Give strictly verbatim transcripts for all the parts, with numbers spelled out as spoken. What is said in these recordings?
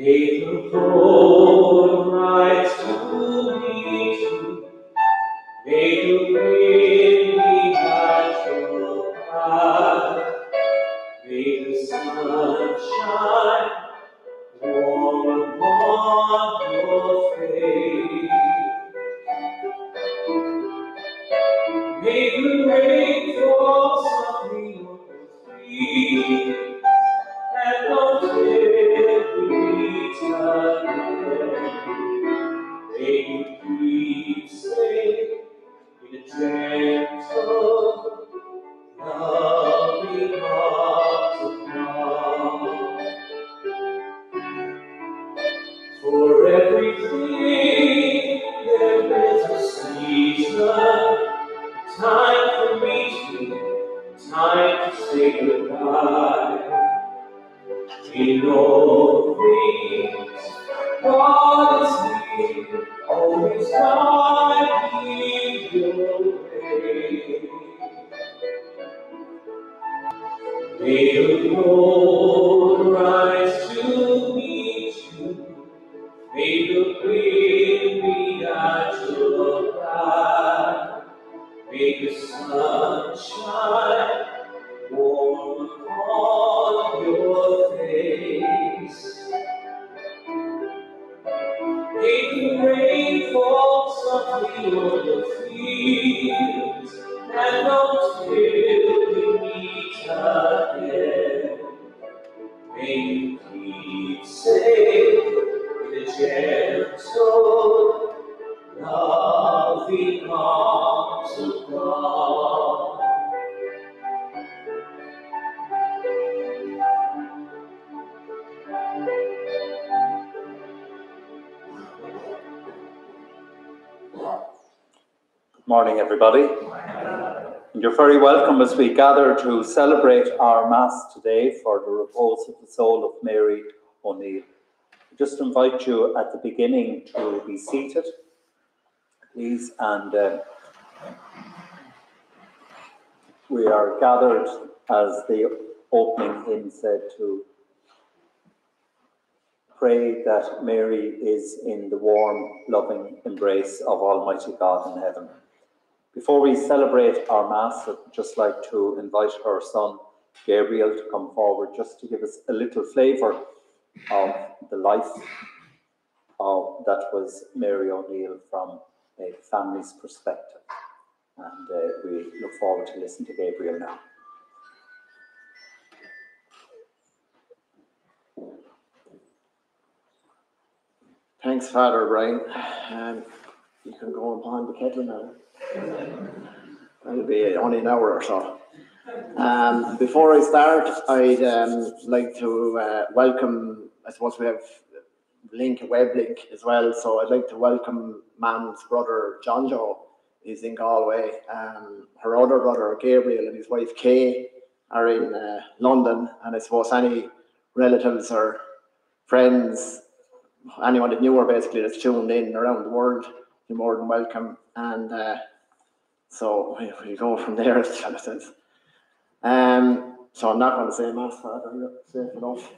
May the Lord rise to meet you. May the wind be at your back. May the sun shine warm upon your face. May the rain fall softly on your feet, and until we meet again, may you keep safe in a gentle, loving arms of God. For everything there is a season, time for meeting, time to say goodbye. In all things, God is near, always guiding your way. May the Lord rise to meet you. May the wind be at your back. May the sun shine warm upon your face. May the rain fall softly on your fields, and until we meet again, may you keep safe in the gentle, loving arms of God. Good morning, everybody. You're very welcome as we gather to celebrate our Mass today for the repose of the soul of Mary O'Neill. I just invite you at the beginning to be seated, please, and uh, we are gathered, as the opening hymn said, to pray that Mary is in the warm, loving embrace of Almighty God in heaven. Before we celebrate our Mass, I'd just like to invite our son, Gabriel, to come forward just to give us a little flavour of the life of that was Mary O'Neill from a family's perspective. And uh, we look forward to listening to Gabriel now. Thanks, Father Brian. Um, you can go upon the kettle now. It'll be only an hour or so. Um, before I start, I'd um, like to uh, welcome, I suppose we have link, a web link as well, so I'd like to welcome Mam's brother, John Joe. He's in Galway. Um, her other brother, Gabriel, and his wife, Kay, are in uh, London, and I suppose any relatives or friends, anyone that knew her basically that's tuned in around the world, you're more than welcome. And uh, so we, we go from there, as John says. Um, so I'm not going to say Mass, Father, you're safe enough.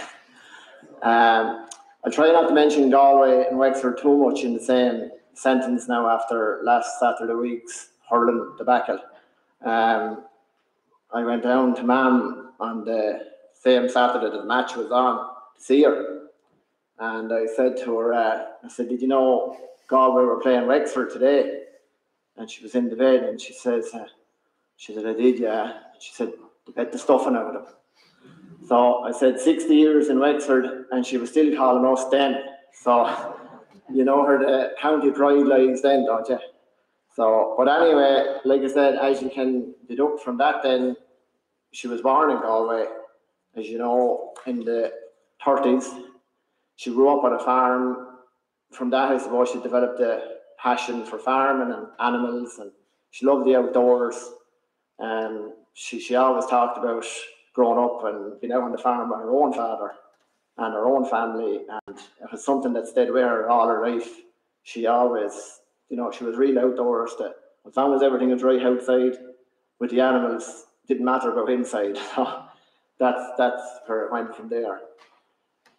um, I'll try not to mention Galway and Wexford too much in the same sentence now after last Saturday week's hurling debacle. Um, I went down to Mam on the same Saturday that the match was on to see her. And I said to her, uh, I said, did you know Galway were playing Wexford today? And she was in the bed and she says, uh, she said, I did, yeah. And she said, they bet the stuffing out of them. So I said, sixty years in Wexford, and she was still calling us then. So, you know her, the county pride lies then, don't you? So, but anyway, like I said, as you can deduct from that then, she was born in Galway, as you know, in the thirties. She grew up on a farm. From that, I suppose, she developed a passion for farming and animals, and she loved the outdoors. Um, she, she always talked about growing up and being out on the farm with her own father and her own family, and it was something that stayed with her all her life. She always, you know, she was real outdoors. That as long as everything was right outside with the animals, didn't matter about inside. that's that's where it went from there.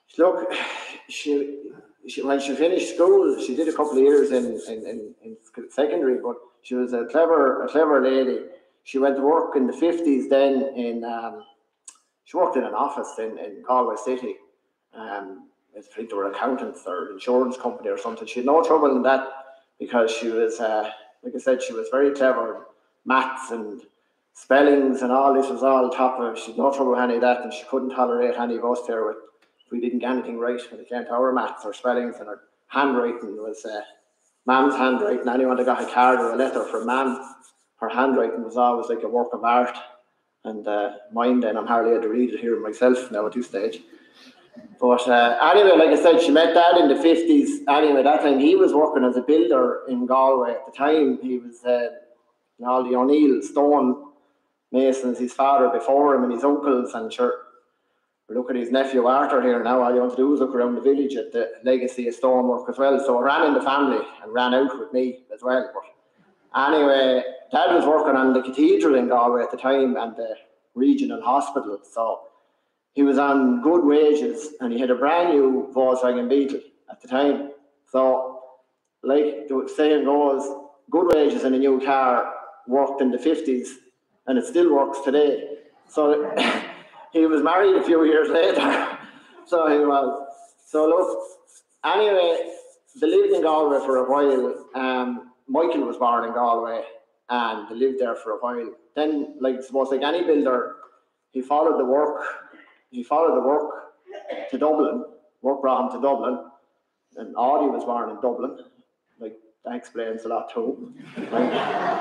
Look, she, she when she finished school, she did a couple of years in, in, in, in secondary, but she was a clever a clever lady. She went to work in the fifties then in, um, she worked in an office in, in Galway City. Um, I think they were accountants or insurance company or something. She had no trouble in that because she was, uh, like I said, she was very clever. Maths and spellings and all this was all top of her. She had no trouble with any of that, and she couldn't tolerate any of us there with, if we didn't get anything right when it came to our maths or spellings. And her handwriting was uh, Mam's handwriting. Anyone that got a card or a letter from Mam, her handwriting was always like a work of art. And uh, mine then, I'm hardly able to read it here myself now at this stage. But uh, anyway, like I said, she met Dad in the fifties. Anyway, that time he was working as a builder in Galway. At the time, he was uh, all the O'Neill stone masons, his father before him and his uncles. And sure, look at his nephew Arthur here now. All you want to do is look around the village at the legacy of stonework as well. So I ran in the family and ran out with me as well. But anyway, Dad was working on the cathedral in Galway at the time and the regional hospital. So he was on good wages and he had a brand new Volkswagen Beetle at the time. So, like the saying goes, good wages in a new car worked in the fifties and it still works today. So he was married a few years later. So he was. So look, anyway, they lived in Galway for a while. Um, Michael was born in Galway and they lived there for a while. Then, like I suppose, like any builder, he followed the work. He followed the work to Dublin. Work brought him to Dublin. And Audie was born in Dublin. Like, that explains a lot too. Like,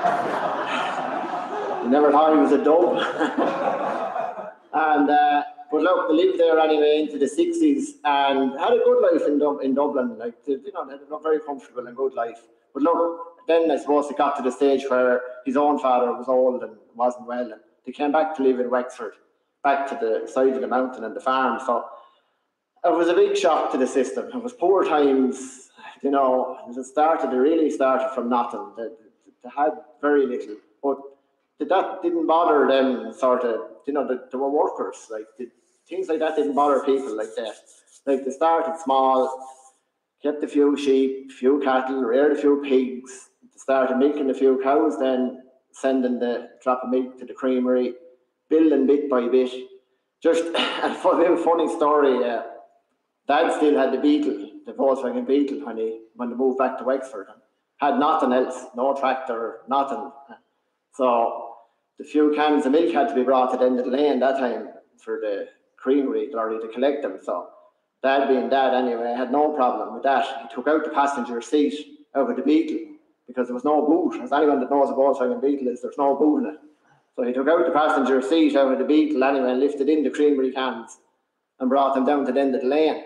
you never thought he was a dub. and, uh, but look, they lived there anyway into the sixties and had a good life in, Dub- in Dublin. Like, they, you know, they had a very comfortable and good life. But look, then I suppose it got to the stage where his own father was old and wasn't well. And they came back to live in Wexford, back to the side of the mountain and the farm. So it was a big shock to the system. It was poor times, you know. It started, it really started from nothing. They, they had very little, but that didn't bother them. Sort of, you know, they, they were workers. Like the, things like that didn't bother people like that. Like they started small, kept a few sheep, a few cattle, reared a few pigs. They started milking a few cows, then sending the drop of milk to the creamery, building bit by bit. Just a funny, funny story. Uh, Dad still had the Beetle, the Volkswagen Beetle, when he when they moved back to Wexford. Had nothing else, no tractor, nothing. So the few cans of milk had to be brought to the end of the lane that time for the creamery lorry to collect them. So Dad, being Dad anyway, had no problem with that. He took out the passenger seat out of the Beetle because there was no boot. As anyone that knows a Volkswagen Beetle is, there's no boot in it. So he took out the passenger seat out of the Beetle anyway and lifted in the creamery cans and brought them down to the end of the lane.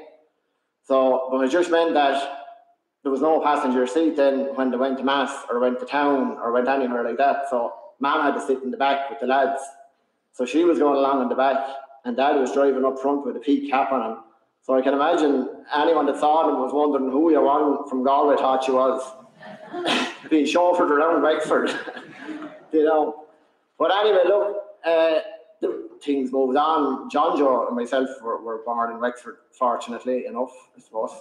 So, but it just meant that there was no passenger seat then when they went to mass or went to town or went anywhere like that. So Mum had to sit in the back with the lads. So she was going along in the back and Dad was driving up front with a peak cap on him. So I can imagine anyone that saw him was wondering who you one from Galway thought you was. Being chauffeured around Wexford, you know. But anyway, look, uh, the things moved on. John Joe and myself were, were born in Wexford, fortunately enough, I suppose.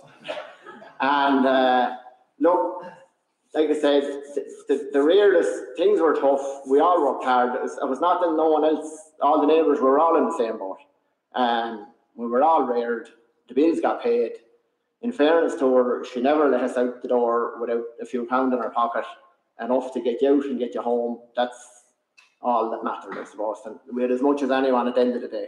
And uh, look, like I said, the, the, the rarest things were tough. We all worked hard. It was, it was not that no one else, all the neighbours were all in the same boat. And we were all reared. The bills got paid. In fairness to her, she never let us out the door without a few pounds in her pocket, enough to get you out and get you home. That's all that mattered, I suppose. And we had as much as anyone at the end of the day.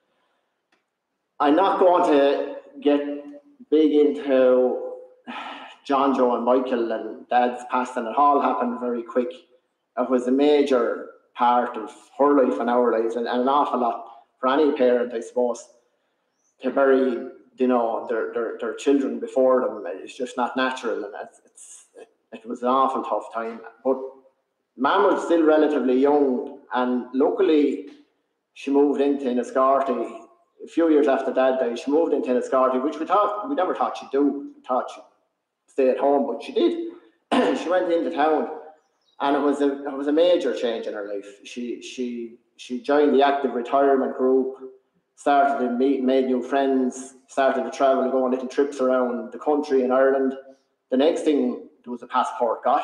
I'm not going to get big into John Joe and Michael and Dad's passing. It all happened very quick. It was a major part of her life and our lives, and, and an awful lot for any parent, I suppose, to bury, you know, their, their, their children before them. It's just not natural, and it's, it's, it, it was an awful tough time. But Mum was still relatively young, and luckily she moved into Enniscorthy a few years after Dad died. She moved into Enniscorthy, which we thought we never thought she'd do. We thought she'd stay at home, but she did. She went into town, and it was a it was a major change in her life. She she she joined the active retirement group. started to meet, made new friends, started to travel, go on little trips around the country in Ireland. The next thing, there was a passport got.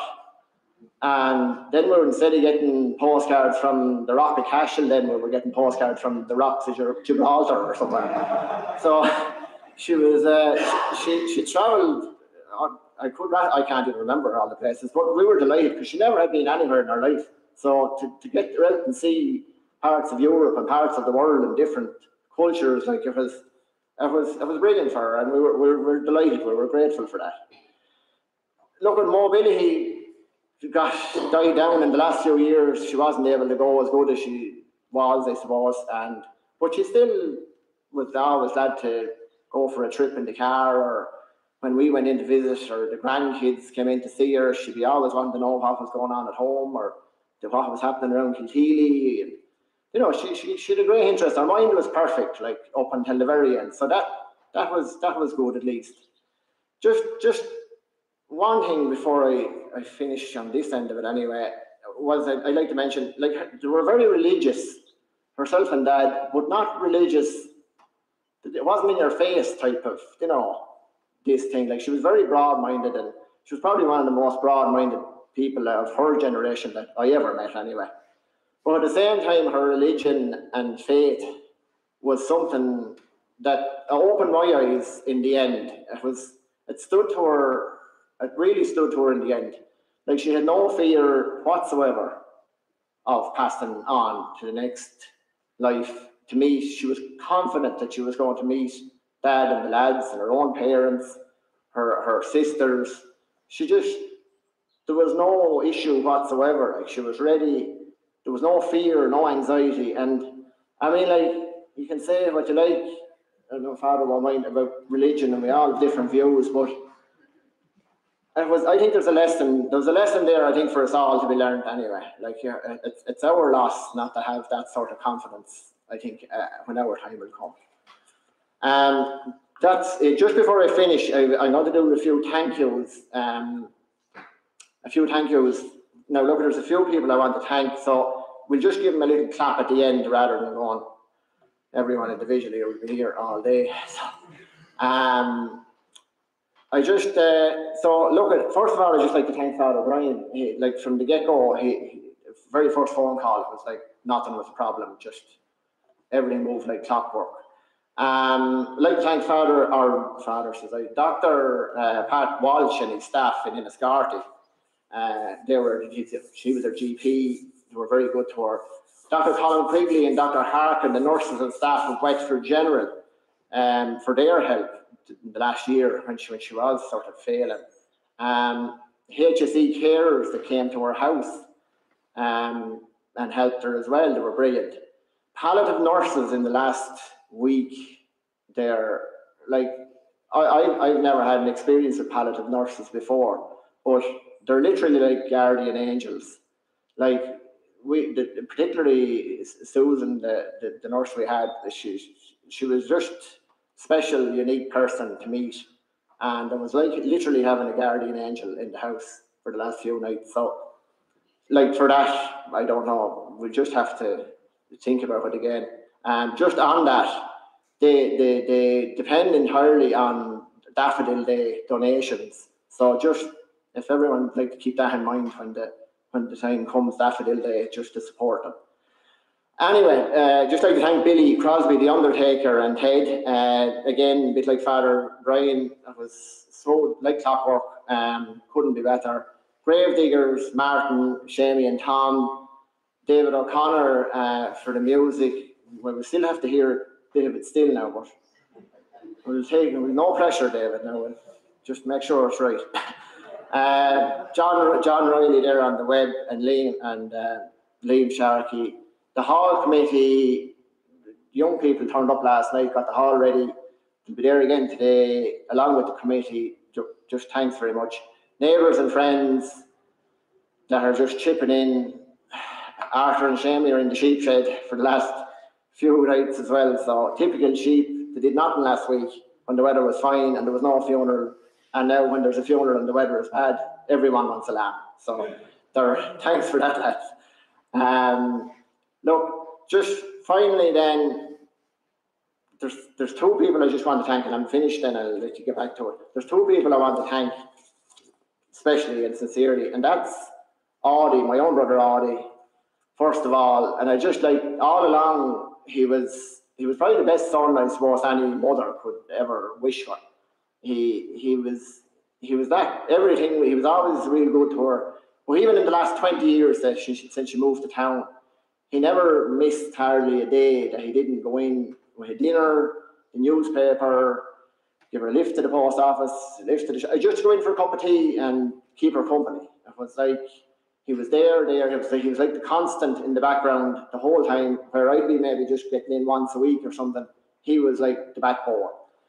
And then we were, instead of getting postcards from the Rock of Cashel, then we were getting postcards from the Rocks of Gibraltar or somewhere. So she was, uh, she she travelled, I could, I can't even remember all the places, but we were delighted because she never had been anywhere in her life. So to, to get out and see parts of Europe and parts of the world and different cultures, like it was, it was, it was brilliant for her, and we were, we were, we were delighted, we were grateful for that. Look at mobility. She got died down in the last few years. She wasn't able to go as good as she was, I suppose, and but she still was always glad to go for a trip in the car, or when we went in to visit, or the grandkids came in to see her, she'd be always wanting to know what was going on at home, or what was happening around Kilteely. And, you know, she, she she had a great interest. Her mind was perfect, like up until the very end. So that that was that was good at least. Just just. One thing before I, I finish on this end of it anyway, was that I'd like to mention, like, they were very religious, herself and Dad, but not religious, it wasn't in your face type of, you know, this thing. Like, she was very broad-minded, and she was probably one of the most broad-minded people of her generation that I ever met anyway. But at the same time, her religion and faith was something that opened my eyes in the end. It was, it stood to her, It really stood to her in the end. Like, she had no fear whatsoever of passing on to the next life. To me, she was confident that she was going to meet Dad and the lads and her own parents, her, her sisters. She just, there was no issue whatsoever. Like, she was ready. There was no fear, no anxiety. And I mean, like, you can say what you like. I don't know, Father won't mind about religion, and we all have different views, but It was. I think there's a lesson. There's a lesson there, I think, for us all to be learned anyway. Like, yeah, it's, it's our loss not to have that sort of confidence, I think, uh, when our time will come. Um, that's it. Just before I finish, I, I'm going to do a few thank yous. Um, a few thank yous. Now, look, there's a few people I want to thank, so we'll just give them a little clap at the end rather than going everyone individually, or we'll be here all day. So, um, I just, uh, so look, at, first of all, I'd just like to thank Father Brian. He, like, from the get-go, he, he, very first phone call, it was like nothing was a problem, just everything moved like clockwork. Um, I'd like to thank Father, or Father, says I, Doctor Uh, Pat Walsh and his staff in Enniscorthy. Uh, they were, she was their G P, they were very good to her. Doctor Colin Quigley and Doctor Harkin, the nurses and staff of Wexford General, um, for their help in the last year when she, when she was sort of failing. Um, H S E carers that came to her house um, and helped her as well, they were brilliant. Palliative nurses in the last week, they're like, I, I, I've never had an experience with palliative nurses before, but they're literally like guardian angels. Like, we, the, particularly Susan, the, the, the nurse we had, she, she was just special, unique person to meet, and it was like literally having a guardian angel in the house for the last few nights. So, like, for that, I don't know, we'll just have to think about it again. And just on that, they they they depend entirely on Daffodil Day donations. So just, if everyone would like to keep that in mind when the when the time comes, Daffodil Day, just to support them. Anyway, uh, just like to thank Billy Crosby, the undertaker, and Ted. Uh, again, a bit like Father Brian, it was so like clockwork, um, couldn't be better. Gravediggers, Martin, Shamey and Tom, David O'Connor uh, for the music. Well, we still have to hear David still now, but we'll take, with no pressure, David, now. We'll just make sure it's right. uh, John John Riley there on the web, and Liam, and uh, Liam Sharkey. The hall committee, young people turned up last night, got the hall ready. They'll be there again today, along with the committee. Just thanks very much. Neighbours and friends that are just chipping in. Arthur and Shamey are in the sheep shed for the last few nights as well. So, typical sheep. They did nothing last week when the weather was fine and there was no funeral. And now when there's a funeral and the weather is bad, everyone wants a lamb. So, there, thanks for that, lads. Um, Look, just finally then, there's there's two people I just want to thank, and I'm finished. Then I'll let you get back to it. There's two people I want to thank, especially and sincerely, and that's Audie, my own brother Audie. First of all, and I just like all along he was he was probably the best son I suppose any mother could ever wish for. He he was he was that everything. He was always really good to her. But even in the last twenty years that she, since she moved to town, he never missed hardly a day that he didn't go in with dinner, the newspaper, give her a lift to the post office, a lift to the sh- just go in for a cup of tea and keep her company. It was like he was there, there. He was like, he was like the constant in the background the whole time. Where I'd be maybe just getting in once a week or something, he was like the backbone.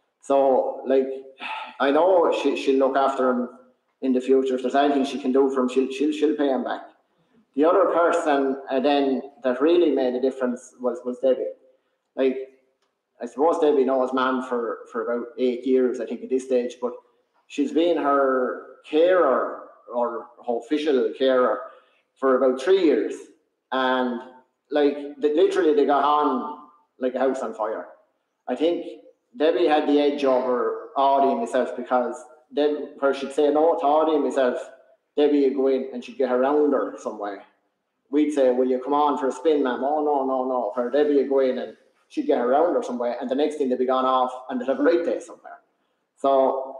So like I know she she'll look after him in the future. If there's anything she can do for him, she'll she'll she'll pay him back. The other person uh, then that really made a difference was was Debbie. Like I suppose Debbie knows Mam for for about eight years, I think, at this stage, but she's been her carer or her official carer for about three years, and like they, literally they got on like a house on fire. I think Debbie had the edge over Audie and myself because Debbie, where she'd say no to Audie and myself, Debbie would go in and she'd get around her some way. We'd say, will you come on for a spin, ma'am? Oh, no, no, no. Where Debbie would go in and she'd get around her some way, and the next thing they'd be gone off and they'd have a right day somewhere. So,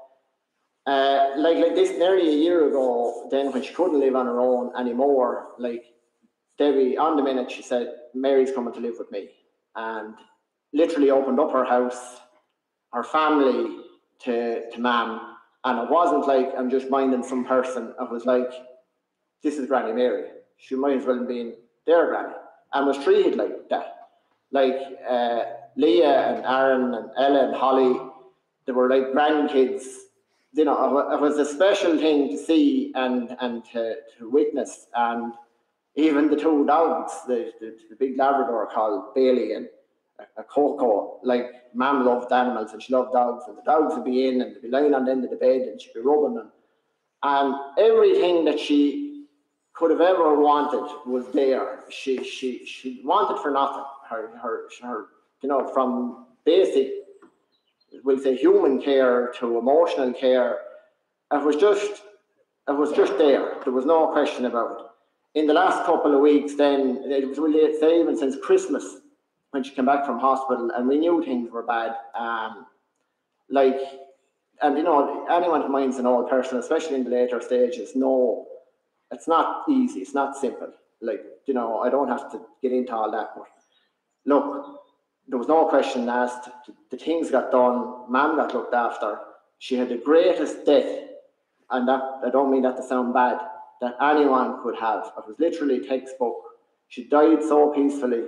uh, like, like this nearly a year ago, then when she couldn't live on her own anymore, like, Debbie, on the minute, she said, Mary's coming to live with me. And literally opened up her house, her family to, to Mam. And it wasn't like I'm just minding some person. It was like, this is Granny Mary. She might as well have been their granny. And was treated like that. Like uh, Leah and Aaron and Ella and Holly, they were like grandkids. You know, it was a special thing to see and, and to, to witness. And even the two dogs, the, the, the big Labrador called Bailey and a Coco, like Mam loved animals and she loved dogs, and the dogs would be in and they'd be lying on the end of the bed and she'd be rubbing them. And everything that she could have ever wanted was there. She she she wanted for nothing. Her her her you know, from basic, we'll say, human care to emotional care, it was just it was just there. There was no question about it. In the last couple of weeks, then it was really, say even since Christmas, when she came back from hospital, and we knew things were bad. Um, like, and you know, anyone who minds an old person, especially in the later stages, know it's not easy. It's not simple. Like, you know, I don't have to get into all that, but look, there was no question asked. The, the things got done. Mam got looked after. She had the greatest death, and that I don't mean that to sound bad, that anyone could have. It was literally textbook. She died so peacefully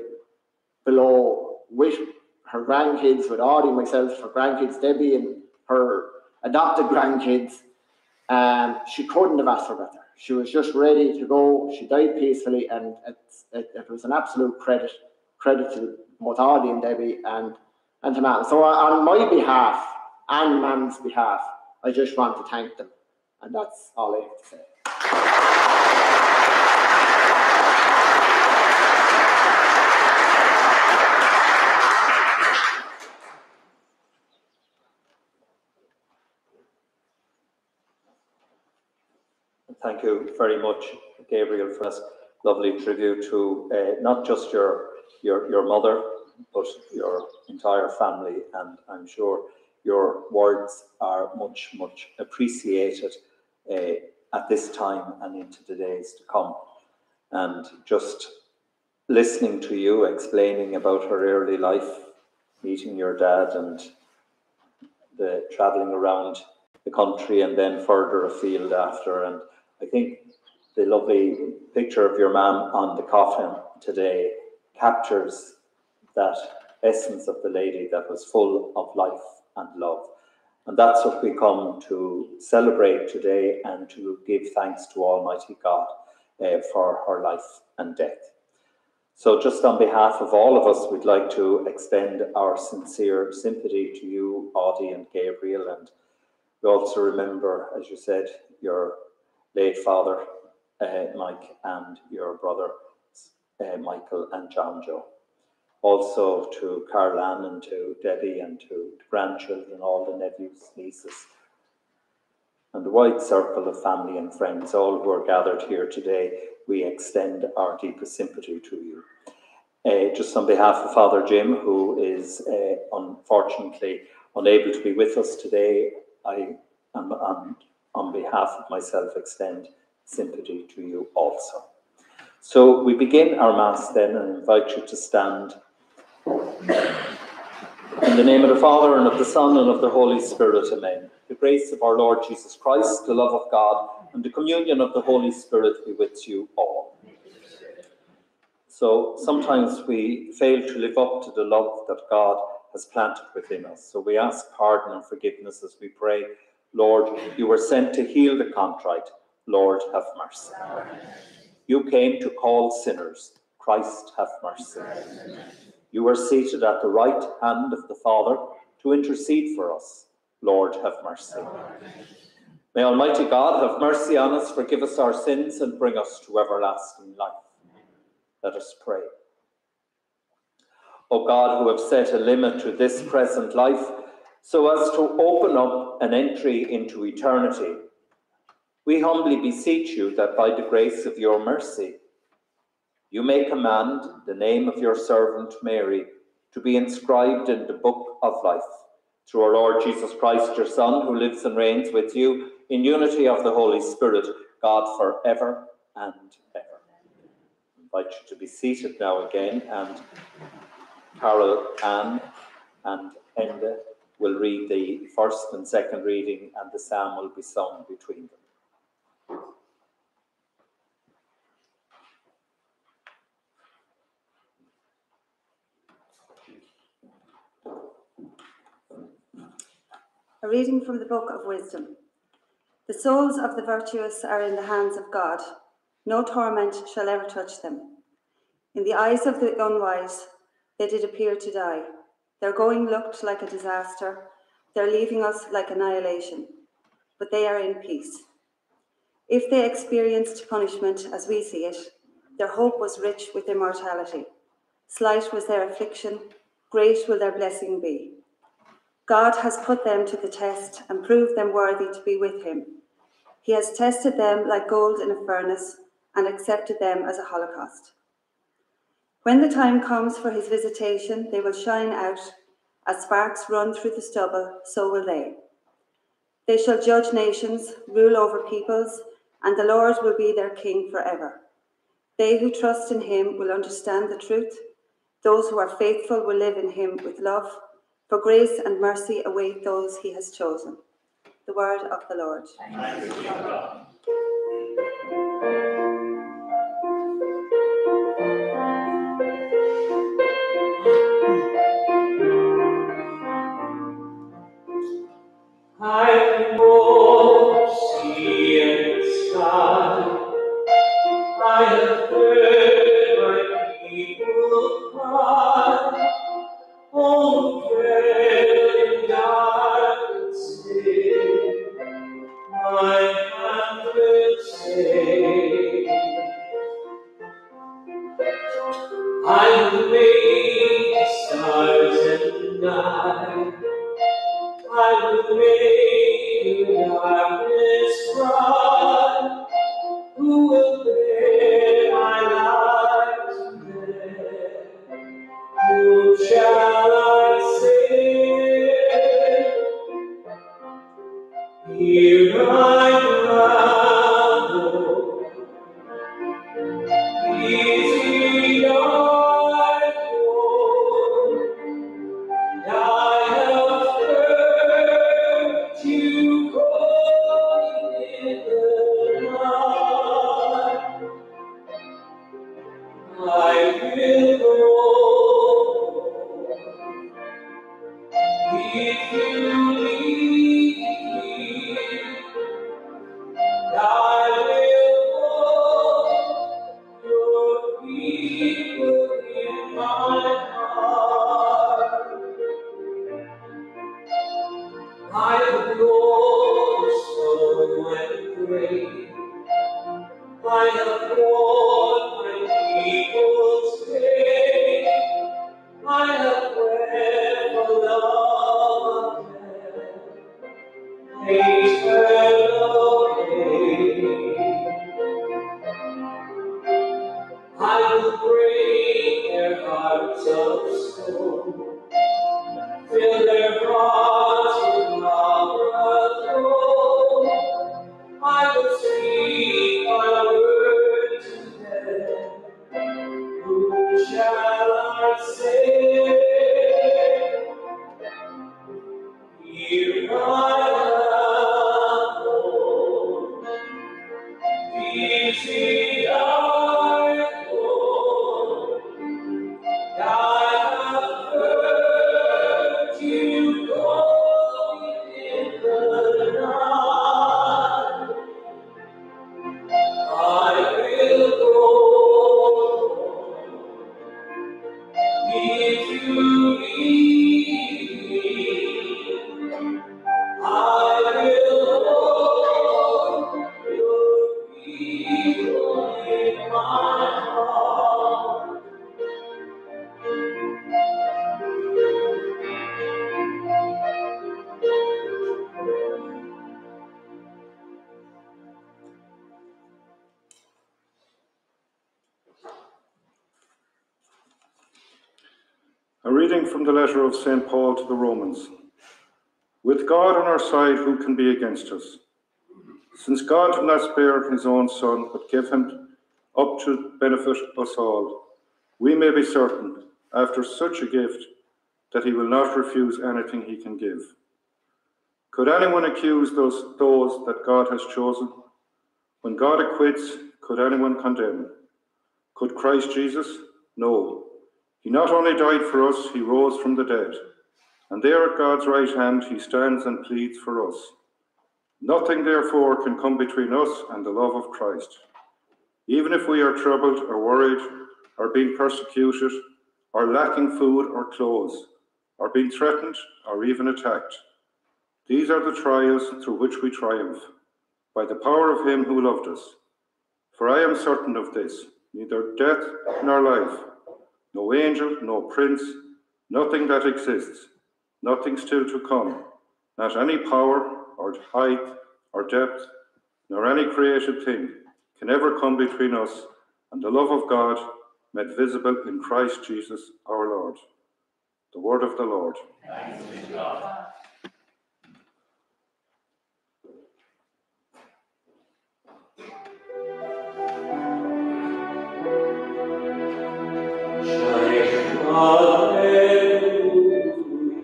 below with her grandkids, with Audie, myself, her grandkids, Debbie, and her adopted grandkids. Um, she couldn't have asked for better. She was just ready to go. She died peacefully, and it, it, it was an absolute credit, credit to both Audie and Debbie and, and to Mam. So on my behalf and Mam's behalf, I just want to thank them. And that's all I have to say. Thank you very much, Gabriel, for this lovely tribute to uh, not just your, your your mother, but your entire family. And I'm sure your words are much, much appreciated uh, at this time and into the days to come. And just listening to you explaining about her early life, meeting your dad and the travelling around the country and then further afield after. And I think the lovely picture of your mum on the coffin today captures that essence of the lady that was full of life and love. And that's what we come to celebrate today and to give thanks to Almighty God uh, for her life and death. So just on behalf of all of us, we'd like to extend our sincere sympathy to you, Audie and Gabriel, and we also remember, as you said, your late father, uh, Mike, and your brother, uh, Michael and John Joe. Also to Carl-Ann and to Debbie and to the grandchildren, all the nephews, nieces, and the wide circle of family and friends, all who are gathered here today, we extend our deepest sympathy to you. Uh, just on behalf of Father Jim, who is uh, unfortunately unable to be with us today, I am on, on behalf of myself extend sympathy to you also. So we begin our Mass then and invite you to stand. In the name of the Father, and of the Son, and of the Holy Spirit, amen. The grace of our Lord Jesus Christ, the love of God, and the communion of the Holy Spirit be with you all. So sometimes we fail to live up to the love that God has planted within us. So we ask pardon and forgiveness as we pray, Lord, you were sent to heal the contrite. Lord, have mercy. You came to call sinners. Christ, have mercy. You are seated at the right hand of the Father to intercede for us. Lord, have mercy. May Almighty God have mercy on us, forgive us our sins, and bring us to everlasting life. Let us pray. O God, who have set a limit to this present life, so as to open up an entry into eternity, we humbly beseech you that by the grace of your mercy, you may command the name of your servant Mary to be inscribed in the book of life. Through our Lord Jesus Christ, your Son, who lives and reigns with you in unity of the Holy Spirit, God forever and ever. I invite you to be seated now again, and Carol, Ann and Enda will read the first and second reading, and the psalm will be sung between them. A reading from the Book of Wisdom. The souls of the virtuous are in the hands of God. No torment shall ever touch them. In the eyes of the unwise, they did appear to die. Their going looked like a disaster. Their leaving us like annihilation. But they are in peace. If they experienced punishment as we see it, their hope was rich with immortality. Slight was their affliction, great will their blessing be. God has put them to the test and proved them worthy to be with him. He has tested them like gold in a furnace and accepted them as a holocaust. When the time comes for his visitation, they will shine out. As sparks run through the stubble, so will they. They shall judge nations, rule over peoples, and the Lord will be their king forever. They who trust in him will understand the truth. Those who are faithful will live in him with love. For grace and mercy await those he has chosen. The word of the Lord. Thanks be to God. I can both see and sky. I have heard my people cry. Oh, dread and dark and still, my hand will say, I will make the stars and night. I will make the darkness bright. Who will bear my life to bear? Who shall I say? Here I am, Lord. Easy I go. I have heard you calling in the night. I will go if you lead me. I will go your people in my heart. I will go slow and pray. I have borne my people's pain. I have read for love and eternal pain. I will break their hearts of stone, fill their hearts with love alone. I will speak my word to them. Whom shall I say? Here I am, Lord. Easy I go. I have heard you calling in the night. I will go if you lead me. I will hold your people in my heart. A reading from the letter of Saint Paul to the Romans. With God on our side, who can be against us? Since God did not spare his own Son, but gave him up to benefit us all, we may be certain, after such a gift, that he will not refuse anything he can give. Could anyone accuse those, those that God has chosen? When God acquits, could anyone condemn? Could Christ Jesus? No. He not only died for us, he rose from the dead. And there at God's right hand he stands and pleads for us. Nothing, therefore, can come between us and the love of Christ. Even if we are troubled or worried, or being persecuted, or lacking food or clothes, or being threatened or even attacked. These are the trials through which we triumph, by the power of him who loved us. For I am certain of this, neither death nor life, no angel, no prince, nothing that exists, nothing still to come, not any power or height or depth, nor any created thing can ever come between us and the love of God made visible in Christ Jesus our Lord. The word of the Lord. Thanks be to God. Shine, hallelujah.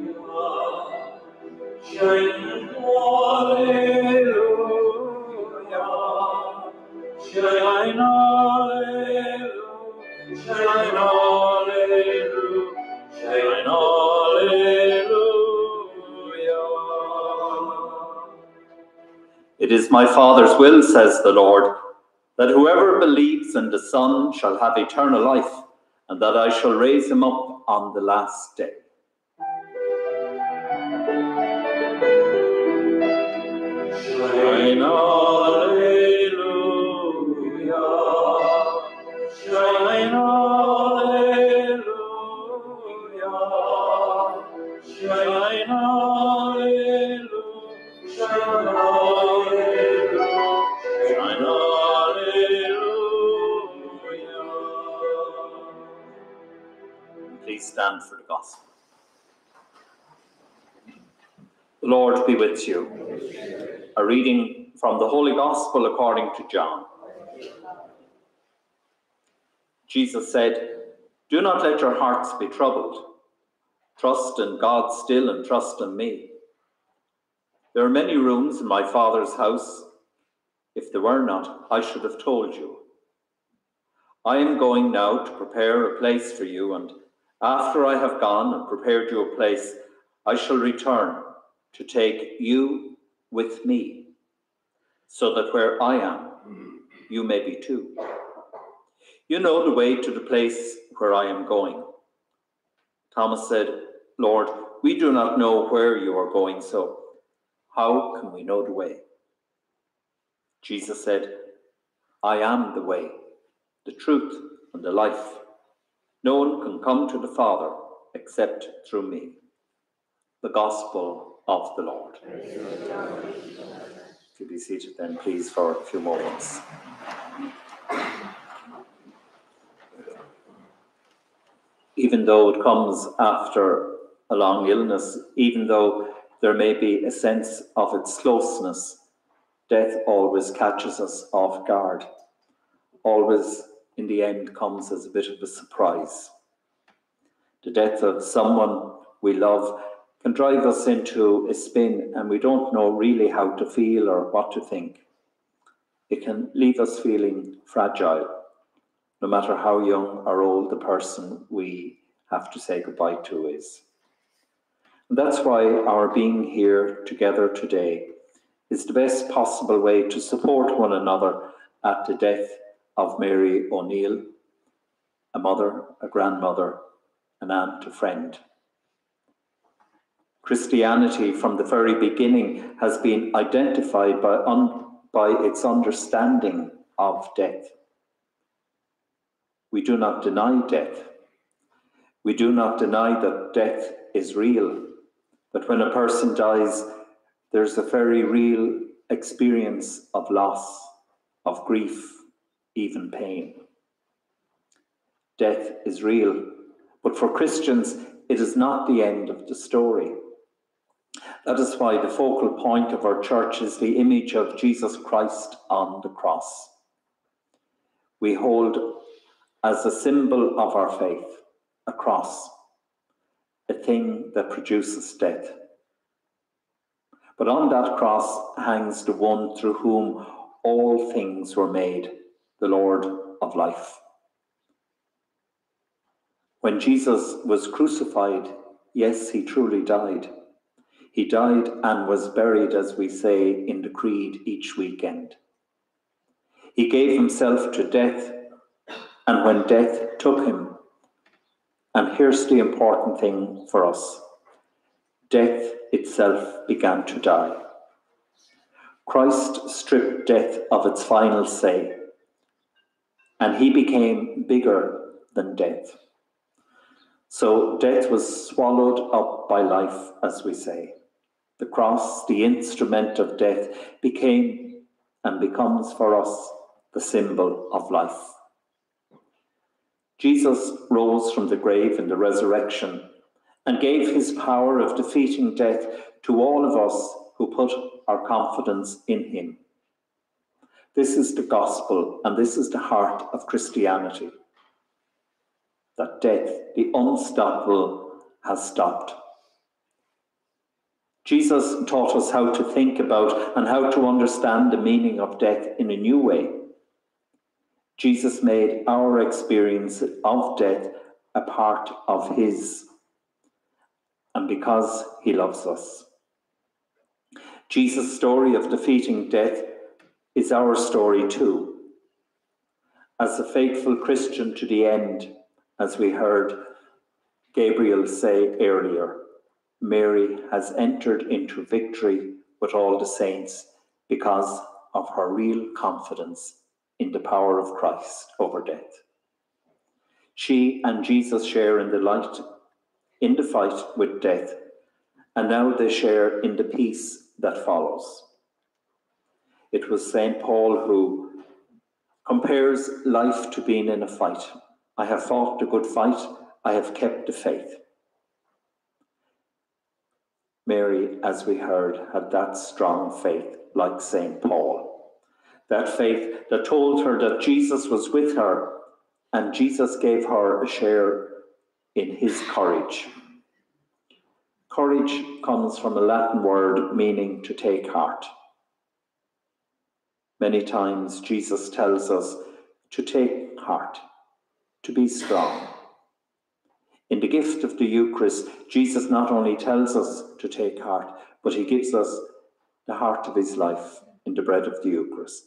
Shine, hallelujah. Shine, hallelujah. Shine, hallelujah. Shine, hallelujah. It is my Father's will, says the Lord, that whoever believes in the Son shall have eternal life, and that I shall raise him up on the last day. Shine, hallelujah. Shine, hallelujah. Shine, hallelujah. Shine, hallelujah. Shine, hallelujah. Please stand for the gospel. The Lord be with you. A reading from the Holy Gospel according to John. Jesus said, "Do not let your hearts be troubled. Trust in God still and trust in me. There are many rooms in my Father's house. If there were not, I should have told you. I am going now to prepare a place for you, and after I have gone and prepared you a place, I shall return to take you with me, so that where I am, you may be too. You know the way to the place where I am going." Thomas said, "Lord, we do not know where you are going, so how can we know the way?" Jesus said, "I am the way, the truth, and the life. No one can come to the Father except through me. The Gospel of the Lord. If you be seated then, please, for a few moments. Even though it comes after a long illness, even though there may be a sense of its closeness, death always catches us off guard, always in the end comes as a bit of a surprise. The death of someone we love can drive us into a spin and we don't know really how to feel or what to think. It can leave us feeling fragile, no matter how young or old the person we have to say goodbye to is. And that's why our being here together today is the best possible way to support one another at the death of Mary O'Neill, a mother, a grandmother, an aunt, a friend. Christianity from the very beginning has been identified by, un, by its understanding of death. We do not deny death. We do not deny that death is real, that when a person dies, there's a very real experience of loss, of grief, even pain. Death is real, but for Christians, it is not the end of the story. That is why the focal point of our church is the image of Jesus Christ on the cross. We hold as a symbol of our faith a cross, a thing that produces death. But on that cross hangs the one through whom all things were made, the Lord of life. When Jesus was crucified, yes, he truly died. He died and was buried, as we say in the Creed each weekend. He gave himself to death, and when death took him, and here's the important thing for us, death itself began to die. Christ stripped death of its final say, and he became bigger than death. So death was swallowed up by life, as we say. The cross, the instrument of death, became and becomes for us the symbol of life. Jesus rose from the grave in the resurrection and gave his power of defeating death to all of us who put our confidence in him. This is the gospel, and this is the heart of Christianity. That death, the unstoppable, has stopped. Jesus taught us how to think about and how to understand the meaning of death in a new way. Jesus made our experience of death a part of his, and because he loves us. Jesus' story of defeating death is our story too. As a faithful Christian to the end, as we heard Gabriel say earlier, Mary has entered into victory with all the saints because of her real confidence in the power of Christ over death. She and Jesus share in the light, in the fight with death, and now they share in the peace that follows. It was Saint Paul who compares life to being in a fight. I have fought the good fight, I have kept the faith. Mary, as we heard, had that strong faith like Saint Paul. That faith that told her that Jesus was with her and Jesus gave her a share in his courage. Courage comes from a Latin word meaning to take heart. Many times Jesus tells us to take heart, to be strong. In the gift of the Eucharist, Jesus not only tells us to take heart, but he gives us the heart of his life in the bread of the Eucharist.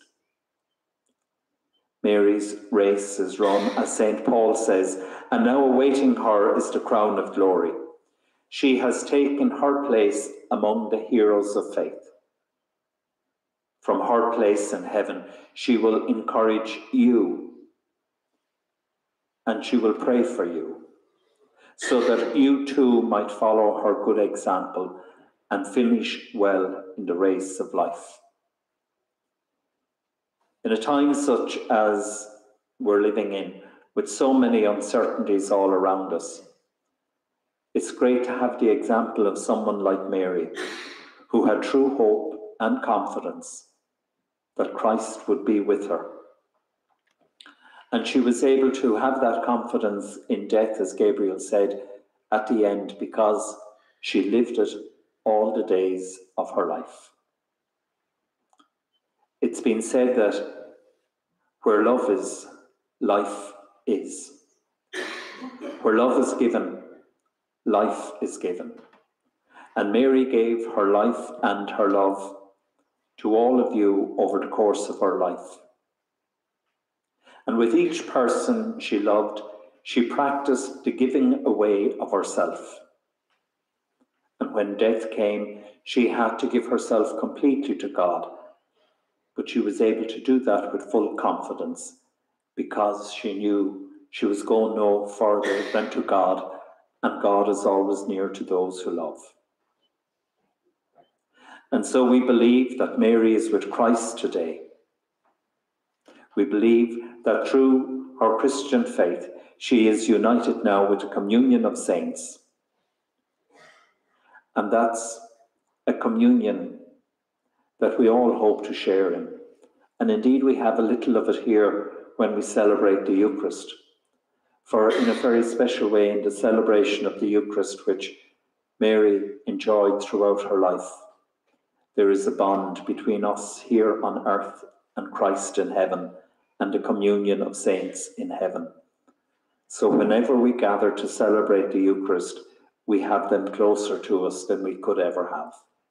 Mary's race is run, as Saint Paul says, and now awaiting her is the crown of glory. She has taken her place among the heroes of faith. From her place in heaven, she will encourage you, and she will pray for you. so that you too might follow her good example and finish well in the race of life. In a time such as we're living in, with so many uncertainties all around us, it's great to have the example of someone like Mary, who had true hope and confidence that Christ would be with her. And she was able to have that confidence in death, as Gabriel said, at the end, because she lived it all the days of her life. It's been said that where love is, life is. Where love is given, life is given. And Mary gave her life and her love to all of you over the course of her life. And with each person she loved, she practiced the giving away of herself. And when death came, she had to give herself completely to God. But she was able to do that with full confidence, because she knew she was going no further than to God, and God is always near to those who love. And so we believe that Mary is with Christ today. We believe that through her Christian faith, she is united now with the communion of saints. And that's a communion that we all hope to share in. And indeed, we have a little of it here when we celebrate the Eucharist. For in a very special way, in the celebration of the Eucharist, which Mary enjoyed throughout her life, there is a bond between us here on earth and Christ in heaven, and the communion of saints in heaven. So whenever we gather to celebrate the Eucharist, we have them closer to us than we could ever have.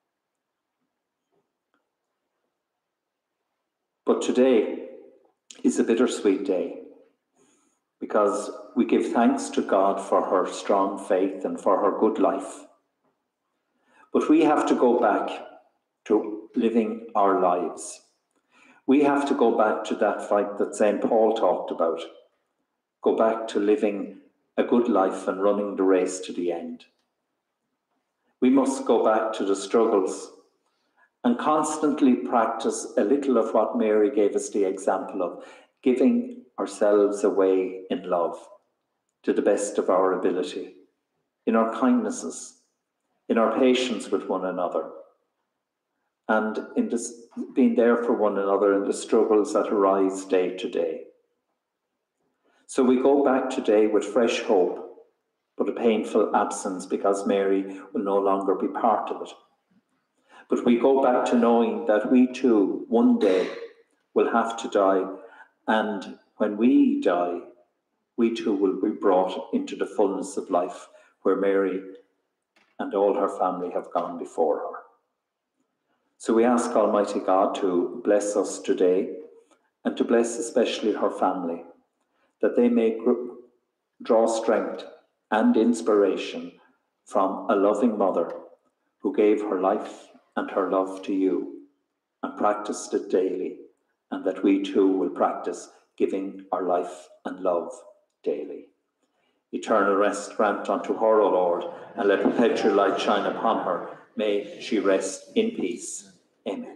But today is a bittersweet day, because we give thanks to God for her strong faith and for her good life. But we have to go back to living our lives. We have to go back to that fight that Saint Paul talked about. Go back to living a good life and running the race to the end. We must go back to the struggles and constantly practice a little of what Mary gave us the example of, giving ourselves away in love to the best of our ability, in our kindnesses, in our patience with one another, and in this, being there for one another in the struggles that arise day to day. So we go back today with fresh hope, but a painful absence, because Mary will no longer be part of it. But we go back to knowing that we too, one day, will have to die, and when we die, we too will be brought into the fullness of life, where Mary and all her family have gone before her. So we ask Almighty God to bless us today, and to bless especially her family, that they may draw strength and inspiration from a loving mother who gave her life and her love to you and practiced it daily, and that we too will practice giving our life and love daily. Eternal rest grant unto her, O Lord, and let perpetual light shine upon her. May she rest in peace. Amen.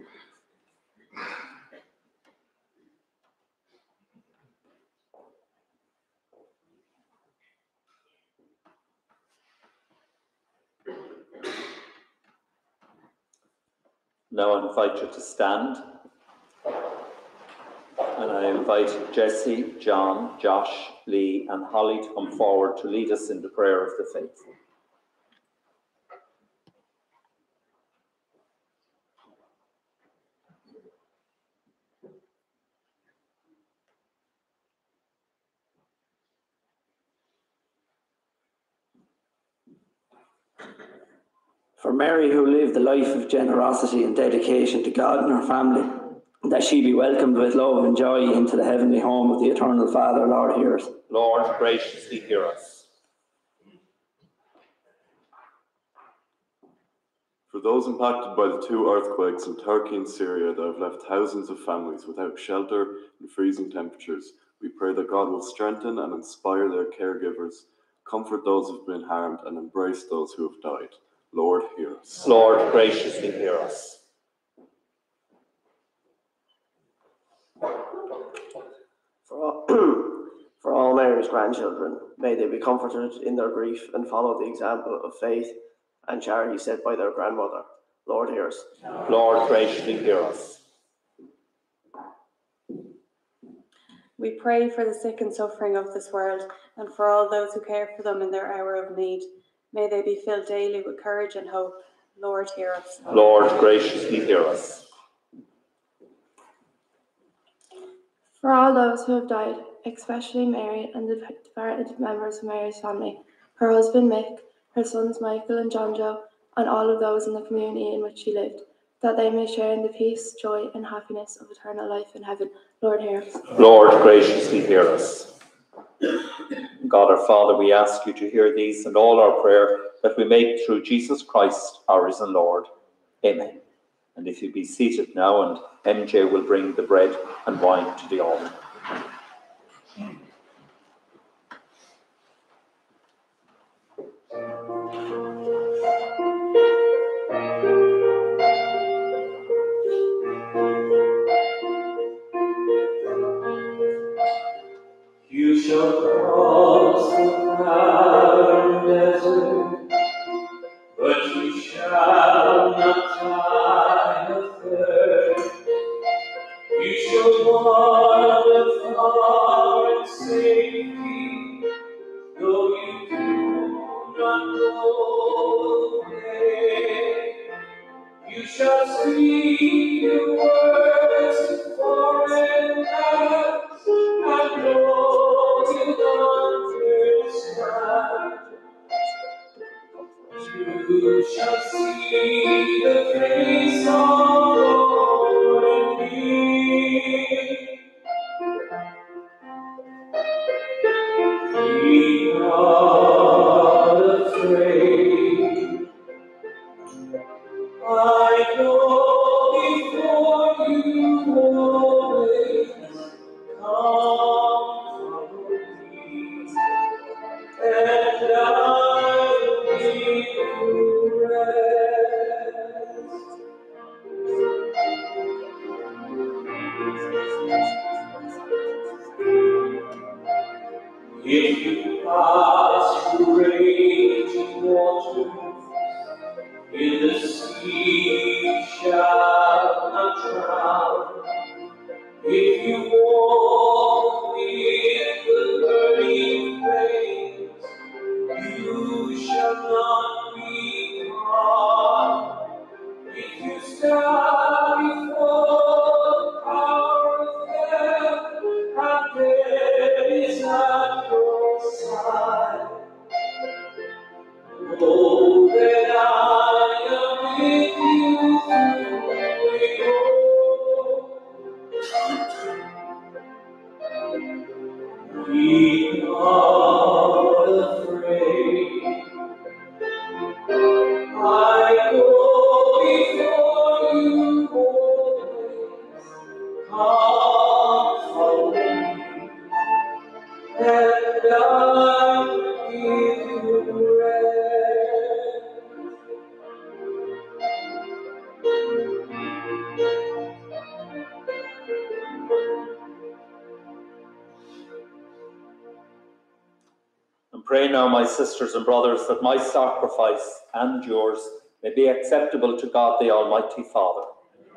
Now I invite you to stand, and I invite Jesse, John, Josh, Lee and Holly to come forward to lead us in the prayer of the faithful. For Mary, who lived a life of generosity and dedication to God and her family, that she be welcomed with love and joy into the heavenly home of the eternal Father, Lord, hear us. Lord, graciously hear us. For those impacted by the two earthquakes in Turkey and Syria that have left thousands of families without shelter and freezing temperatures, we pray that God will strengthen and inspire their caregivers Comfort those who have been harmed and embrace those who have died. Lord, hear us. Lord, graciously hear us. For all, for all Mary's grandchildren, may they be comforted in their grief and follow the example of faith and charity set by their grandmother. Lord, hear us. Lord, graciously hear us. We pray for the sick and suffering of this world, and for all those who care for them in their hour of need. May they be filled daily with courage and hope. Lord, hear us. Lord, graciously hear us. For all those who have died, especially Mary and the departed members of Mary's family, her husband Mick, her sons Michael and John Joe, and all of those in the community in which she lived, that they may share in the peace, joy, and happiness of eternal life in heaven. Lord, hear us. Lord, graciously hear us. God our Father, we ask you to hear these and all our prayer that we make through Jesus Christ, our risen Lord. Amen. And if you be seated now, and M J will bring the bread and wine to the altar. You shall cross the barren desert, but you shall not die of thirst. You shall wander far in safety, though you do not know the way. You shall speak your words to foreign lands, and know you understand. You shall see the face of the Lord in me. Be not afraid. I go before you always. Come follow me, and I will give you rest. If you pass through raging waters, in the sea you shall not drown. If you walk with the burning flames, you shall not be harmed. If you stand before the power of death, and death is at your side, know that I am with you through it all. Be not afraid. I go before you always. Come follow me, and I will give you rest. And pray now, my sisters and brothers, that my sacrifice and yours may be acceptable to God the Almighty Father.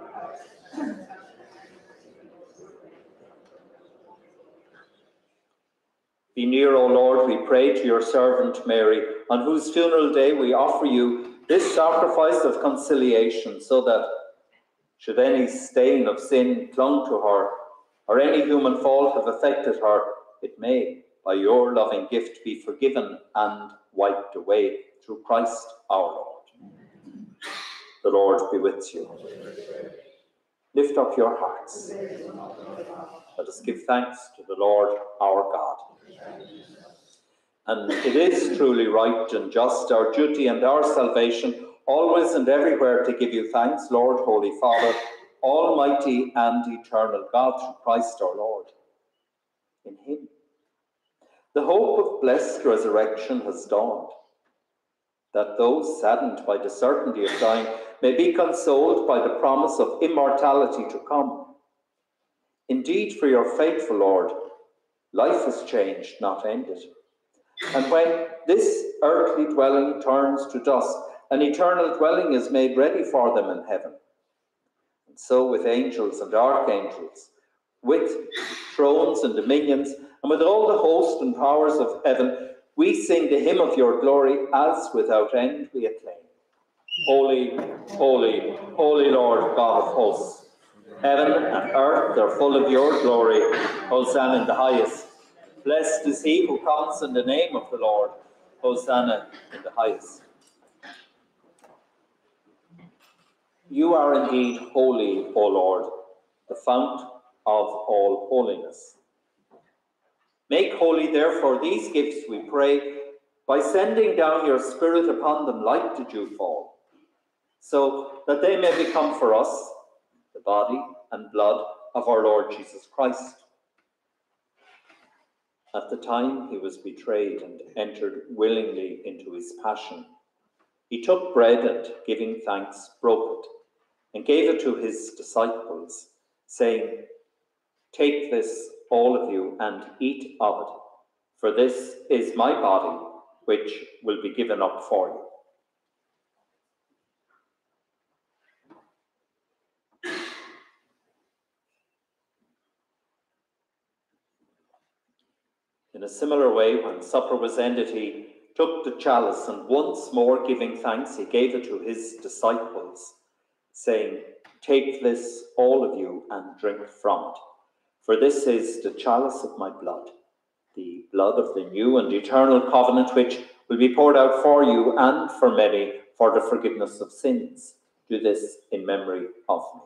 Be near, O Lord, we pray, to your servant Mary, on whose funeral day we offer you this sacrifice of conciliation, so that, should any stain of sin clung to her, or any human fault have affected her, it may, by your loving gift, be forgiven and wiped away through Christ our Lord. The Lord be with you. Lift up your hearts. Let us give thanks to the Lord our God. And it is truly right and just, our duty and our salvation, always and everywhere to give you thanks, Lord, Holy Father, Almighty and eternal God, through Christ our Lord. In him, The hope of blessed resurrection has dawned, that those saddened by the certainty of dying may be consoled by the promise of immortality to come. Indeed, for your faithful Lord, life is changed, not ended. And when this earthly dwelling turns to dust, an eternal dwelling is made ready for them in heaven. And so with angels and archangels, with thrones and dominions, and with all the host and powers of heaven, we sing the hymn of your glory as without end we acclaim. Holy, holy, holy Lord God of hosts, heaven and earth are full of your glory. Hosanna in the highest. Blessed is he who comes in the name of the Lord. Hosanna in the highest. You are indeed holy, O Lord, the fount of all holiness. Make holy, therefore, these gifts, we pray, by sending down your Spirit upon them like the dewfall, so that they may become for us the body and blood of our Lord Jesus Christ. At the time he was betrayed and entered willingly into his passion, he took bread and, giving thanks, broke it and gave it to his disciples, saying, "Take this, all of you, and eat of it, for this is my body, which will be given up for you." In a similar way, when supper was ended, he took the chalice, and once more giving thanks, he gave it to his disciples, saying, "Take this, all of you, and drink from it. For this is the chalice of my blood, the blood of the new and eternal covenant, which will be poured out for you and for many for the forgiveness of sins. Do this in memory of me."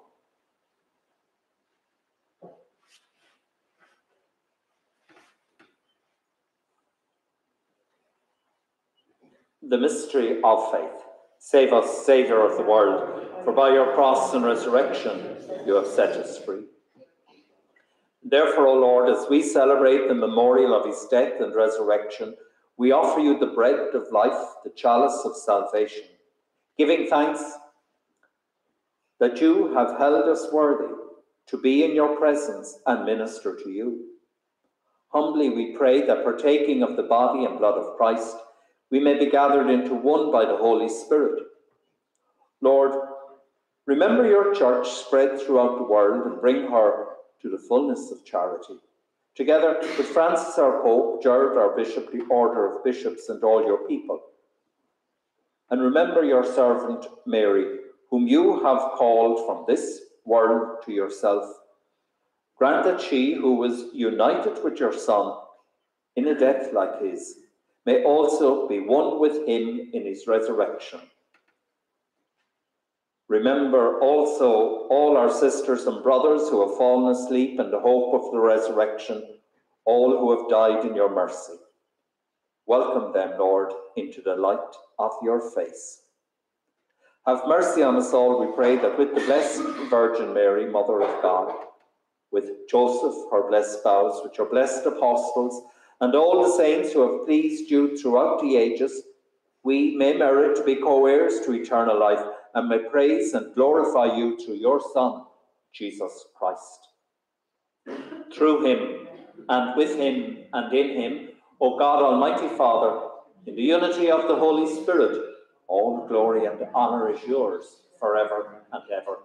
The mystery of faith. Save us, Saviour of the world, for by your cross and resurrection you have set us free. Therefore, O Lord, as we celebrate the memorial of his death and resurrection, we offer you the bread of life, the chalice of salvation, giving thanks that you have held us worthy to be in your presence and minister to you. Humbly we pray that, partaking of the body and blood of Christ, we may be gathered into one by the Holy Spirit. Lord, remember your church spread throughout the world and bring her to the fullness of charity. Together with Francis our Pope, Gerard our Bishop, the order of bishops, and all your people. And remember your servant Mary, whom you have called from this world to yourself. Grant that she, who was united with your Son in a death like his, may also be one with him in his resurrection. Remember also all our sisters and brothers who have fallen asleep in the hope of the resurrection, all who have died in your mercy. Welcome them, Lord, into the light of your face. Have mercy on us all, we pray, that with the Blessed Virgin Mary, Mother of God, with Joseph, her blessed spouse, with your blessed apostles, and all the saints who have pleased you throughout the ages, we may merit to be co-heirs to eternal life, and may praise and glorify you through your Son, Jesus Christ. Through him, and with him, and in him, O God, Almighty Father, in the unity of the Holy Spirit, all glory and honour is yours forever and ever.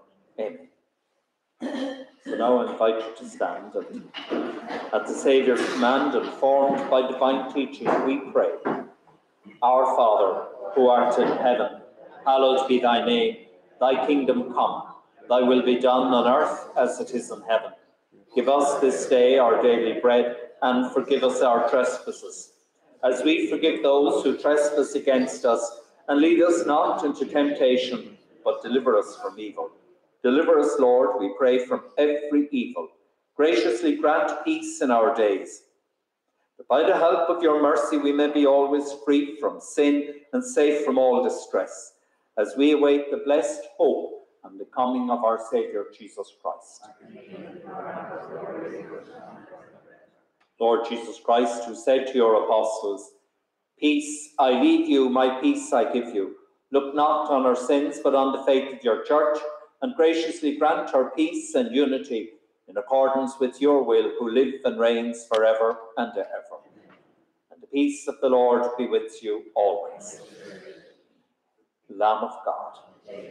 Amen. So now I invite you to stand, and at the Saviour's command, and formed by divine teaching, we pray. Our Father, who art in heaven, hallowed be thy name. Thy kingdom come. Thy will be done on earth as it is in heaven. Give us this day our daily bread, and forgive us our trespasses, as we forgive those who trespass against us. And lead us not into temptation, but deliver us from evil. Deliver us, Lord, we pray, from every evil. Graciously grant peace in our days, that by the help of your mercy we may be always free from sin and safe from all distress, as we await the blessed hope and the coming of our Saviour, Jesus Christ. Lord Jesus Christ, who said to your apostles, "Peace I leave you, my peace I give you. Look not on our sins, but on the faith of your church, and graciously grant her peace and unity in accordance with your will, who live and reigns forever and ever. And the peace of the Lord be with you always." Lamb of God.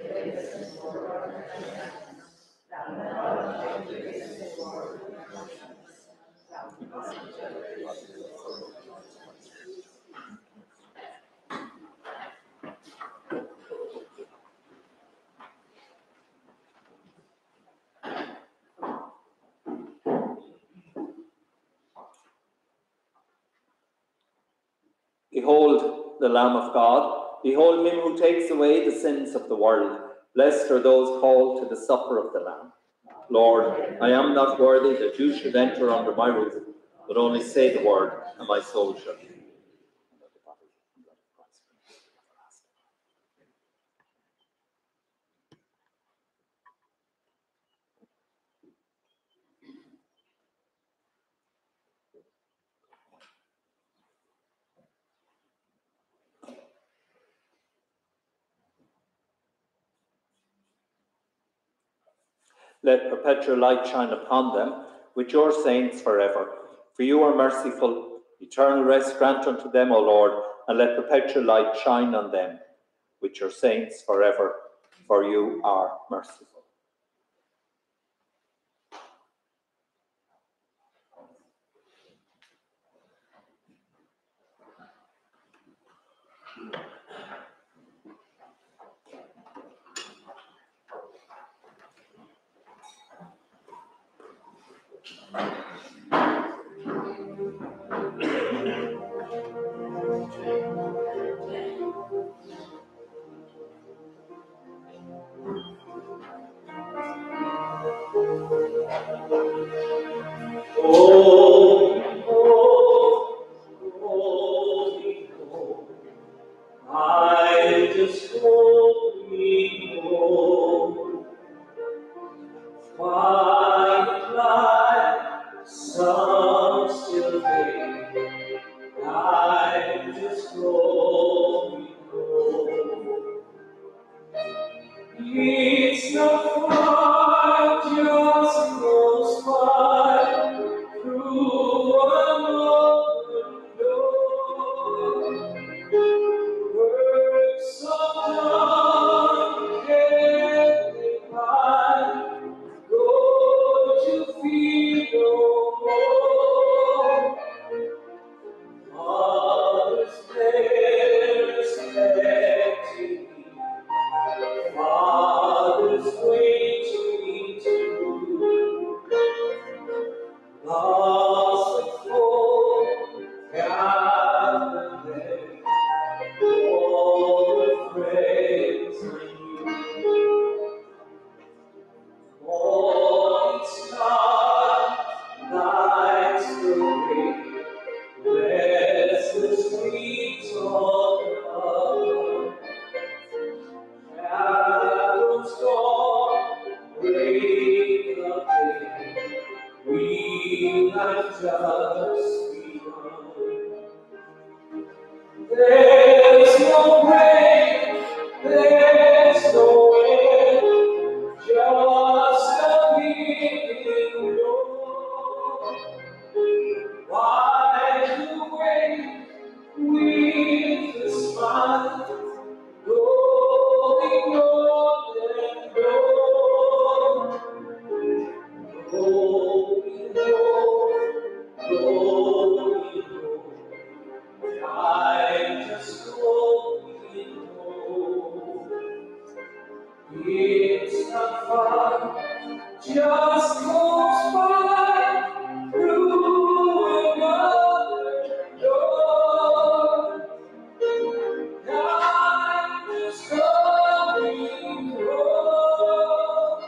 Behold the Lamb of God. Behold him who takes away the sins of the world. Blessed are those called to the supper of the Lamb. Lord, I am not worthy that you should enter under my roof, but only say the word, and my soul shall be. Let perpetual light shine upon them, with your saints forever. For you are merciful. Eternal rest grant unto them, O Lord, and let perpetual light shine on them, with your saints forever. For you are merciful. Holy, holy, holy, holy, I just holy, holy, firelight, sun still fade, I just holy, holy. It's not far, just goes by through an open door. Works of love can't define, go to feel no more. Father's there expecting me. Father's waiting too. Lost and full, gathered there, all the friends I knew. Morning star lights the way, restless streets of love. Shadows gone, break of day, we have just begun. There's no rain, there's no wind, just a living Lord. Wide awake with a smile, going on and on. Holy, holy, holy, holy, I just holy, holy. It's not far, just goes by through another door. I'm just going home.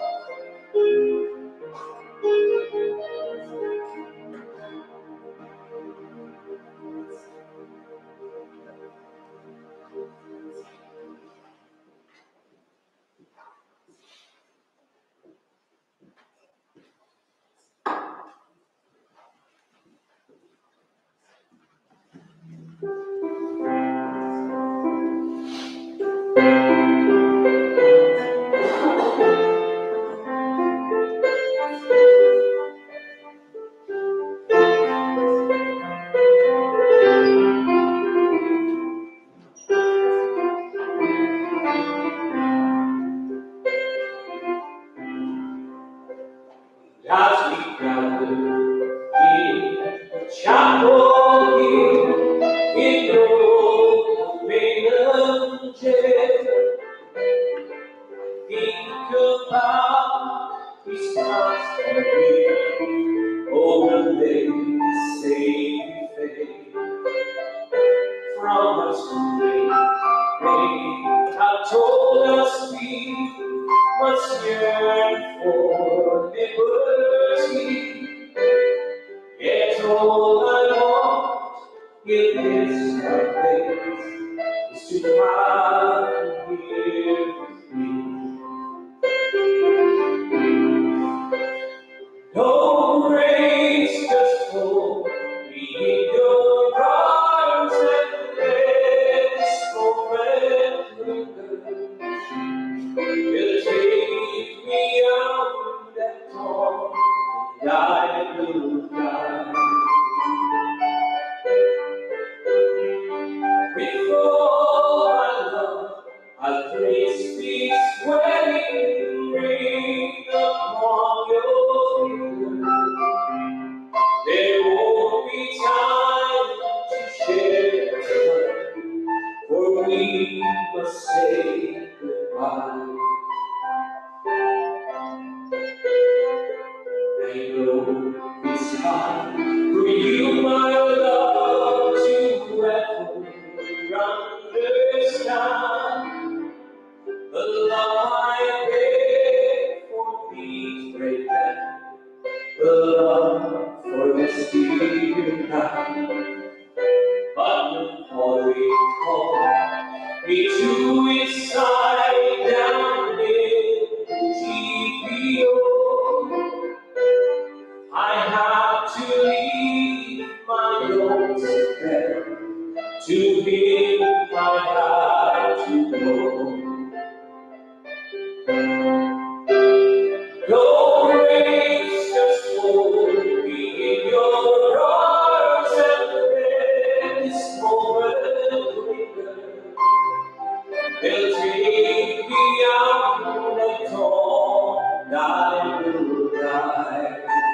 as we gather in the chapel here in your manger. Think about His past and over they say fade from us today. They have told us we must yearn for liberty. Yet all I want in this place is to have you here with me. No grace, just hold me in your arms and let this moment linger. You'll take me out that door, and I will die. With all my love, I'll place this wedding ring upon your finger. There won't be time to share, for we must say goodbye. I know it's hard for you, my love, to echo understand the love I bear for these great men, the love for this dear land. But before we call me to his side down in G P O, I have to leave my own bed. To him I have to go. No grace, just hold me in your arms and let this moment linger. They'll take me out the door, and I will die.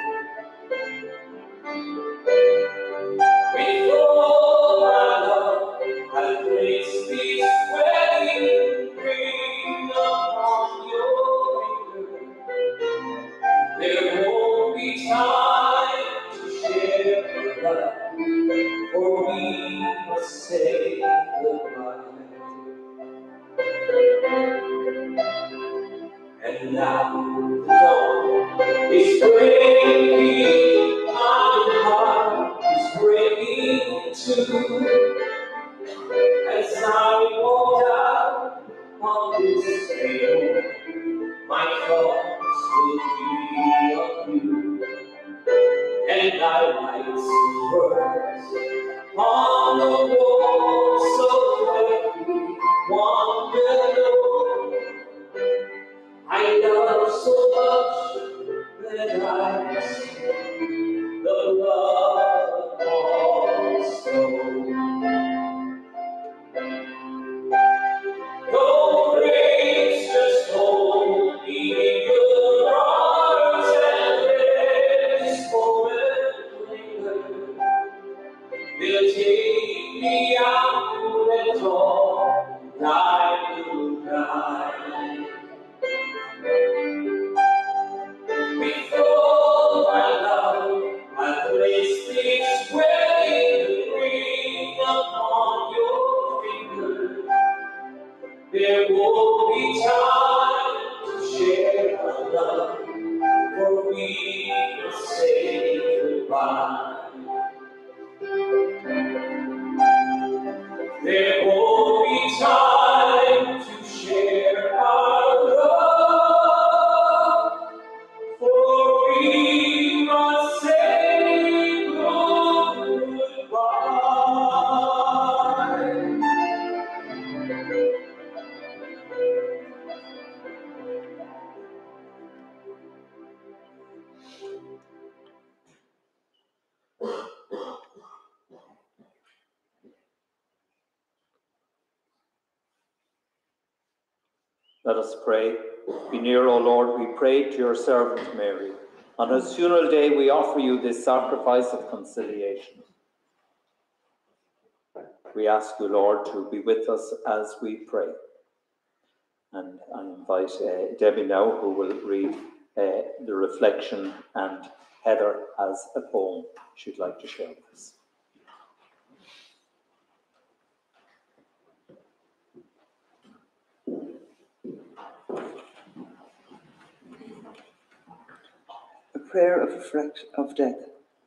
With all my love, I'll place this wedding ring upon your finger. There won't be time to share love, for we must say goodbye. And now the dawn is breaking, my heart is breaking too. As I walk out on this field, my thoughts will be of you, and I write some words on the wall so every one will know. I love so much that I see the love of snow. No grace, just hold me in your arms and let this moment linger. They'll take me out the door, and I will die. With all my love, I place this wedding ring upon your finger. There won't be time to share our love, for we must say goodbye. There won't be time to share our love, for we must say goodbye. Let us pray. Be near, O Lord, we pray, to your servant Mary, On his funeral day, we offer you this sacrifice of conciliation. We ask you, Lord, to be with us as we pray. And I invite uh, Debbie now, who will read uh, the reflection, and Heather has a poem she'd like to share with us. A prayer of reflection of death.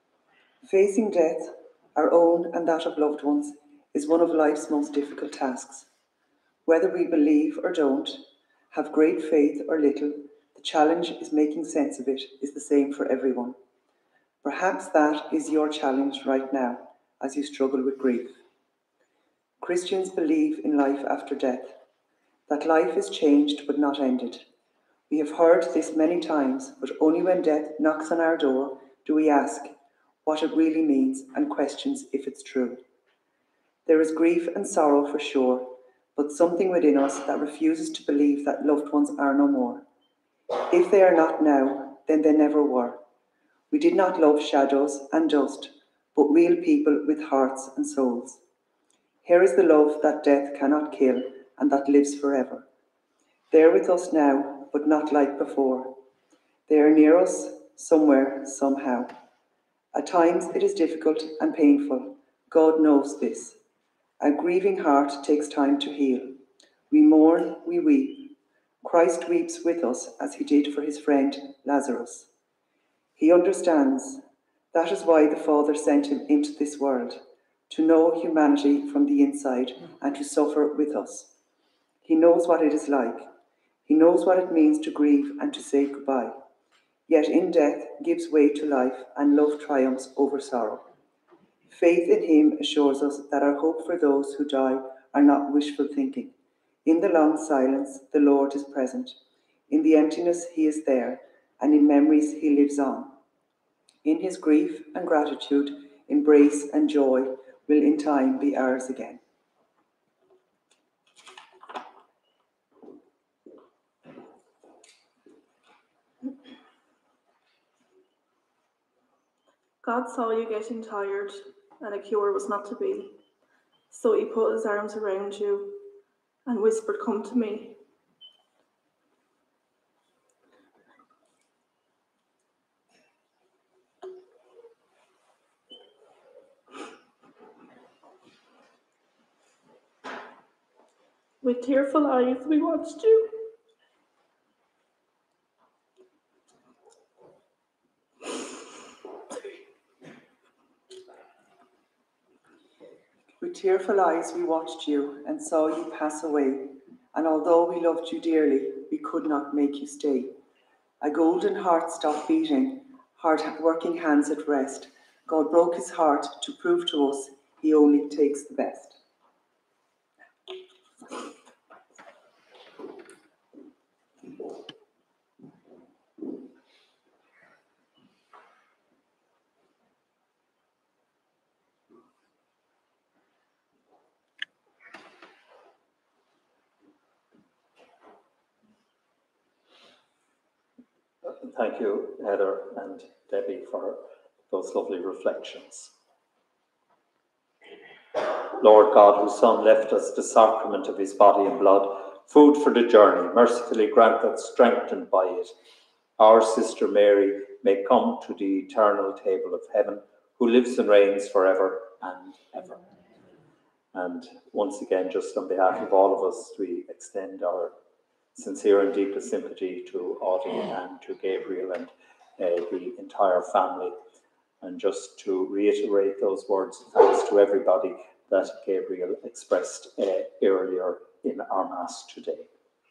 Facing death, our own and that of loved ones, is one of life's most difficult tasks. Whether we believe or don't, have great faith or little, the challenge is making sense of it is the same for everyone. Perhaps that is your challenge right now as you struggle with grief. Christians believe in life after death, that life is changed but not ended. We have heard this many times, but only when death knocks on our door do we ask what it really means and questions if it's true. There is grief and sorrow for sure, but something within us that refuses to believe that loved ones are no more. If they are not now, then they never were. We did not love shadows and dust, but real people with hearts and souls. Here is the love that death cannot kill and that lives forever. They are with us now, but not like before. They are near us, somewhere, somehow. At times it is difficult and painful. God knows this. A grieving heart takes time to heal. We mourn, we weep. Christ weeps with us as he did for his friend Lazarus. He understands. That is why the Father sent him into this world, to know humanity from the inside and to suffer with us. He knows what it is like. He knows what it means to grieve and to say goodbye. Yet in death gives way to life and love triumphs over sorrow. Faith in him assures us that our hope for those who die are not wishful thinking. In the long silence, the Lord is present. In the emptiness, he is there, and in memories, he lives on. In his grief and gratitude, embrace and joy will in time be ours again. God saw you getting tired, and a cure was not to be. So he put his arms around you and whispered, "Come to me." With tearful eyes, we watched you. With tearful eyes we watched you and saw you pass away, and although we loved you dearly, we could not make you stay. A golden heart stopped beating, hard-working hands at rest. God broke his heart to prove to us he only takes the best. Thank you, Heather and Debbie, for those lovely reflections. Lord God, whose Son left us the sacrament of his body and blood, food for the journey, mercifully grant that, strengthened by it, our sister Mary may come to the eternal table of heaven, who lives and reigns forever and ever. And once again, just on behalf of all of us, we extend our sincere and deepest sympathy to Audie and to Gabriel and uh, the entire family. And just to reiterate those words of thanks to everybody that Gabriel expressed uh, earlier in our Mass today.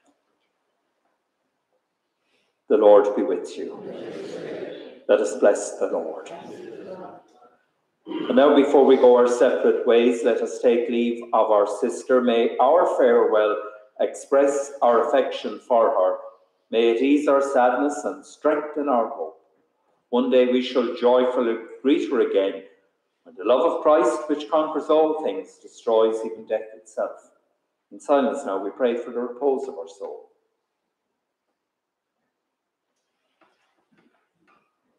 The Lord be with you. Let us bless the Lord. And now, before we go our separate ways, let us take leave of our sister. May our farewell express our affection for her. May it ease our sadness and strengthen our hope. One day we shall joyfully greet her again, when the love of Christ, which conquers all things, destroys even death itself. In silence now we pray for the repose of our soul.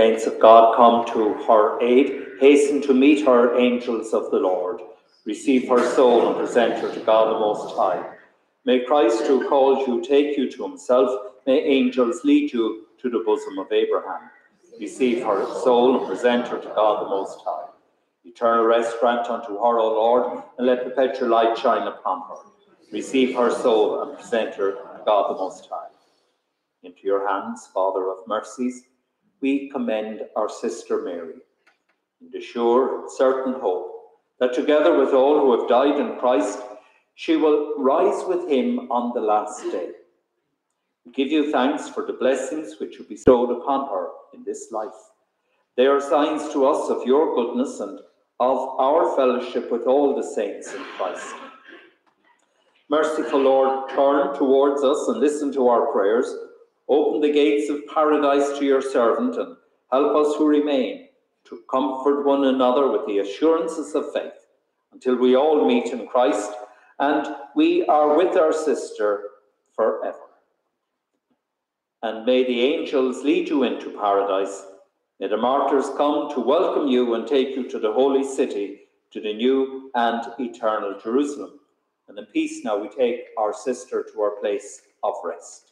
saints of God, come to her aid. Hasten to meet her, angels of the Lord. Receive her soul and present her to God the Most High. May Christ, who called you, take you to himself. May angels lead you to the bosom of Abraham. Receive her soul and present her to God the Most High. Eternal rest grant unto her, O Lord, and let perpetual light shine upon her. Receive her soul and present her to God the Most High. Into your hands, Father of mercies, we commend our sister Mary, in the sure and certain hope that together with all who have died in Christ, she will rise with him on the last day. We give you thanks for the blessings which you bestowed upon her in this life. They are signs to us of your goodness and of our fellowship with all the saints in Christ. Merciful Lord, turn towards us and listen to our prayers. Open the gates of paradise to your servant and help us who remain to comfort one another with the assurances of faith until we all meet in Christ and we are with our sister forever. And may the angels lead you into paradise. May the martyrs come to welcome you and take you to the holy city, to the new and eternal Jerusalem. And in peace now we take our sister to our place of rest.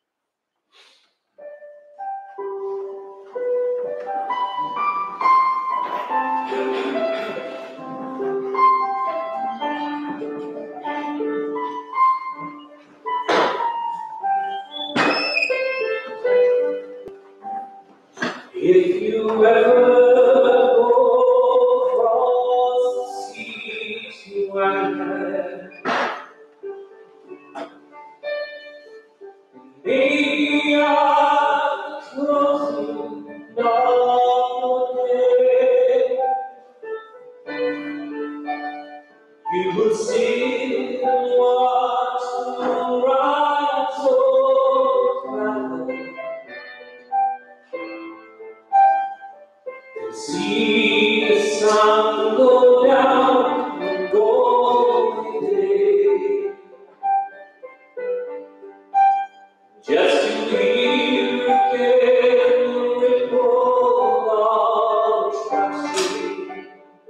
If you ever go across the sea to land, maybe I'm closing on day, you will see and watch the rise of travel. See the sun go down and go away, just to hear again the ripple of the traffic.